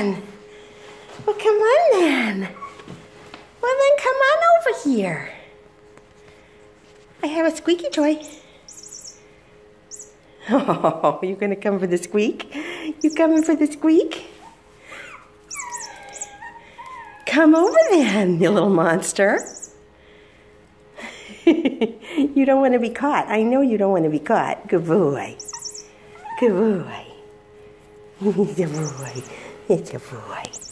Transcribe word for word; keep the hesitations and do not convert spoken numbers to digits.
then. Well, come on then. Well, then come on over here. I have a squeaky toy. Oh, you gonna come for the squeak? You coming for the squeak? Come over then, you little monster. You don't want to be caught. I know you don't want to be caught. Good boy. Good boy. It's a boy. It's a boy.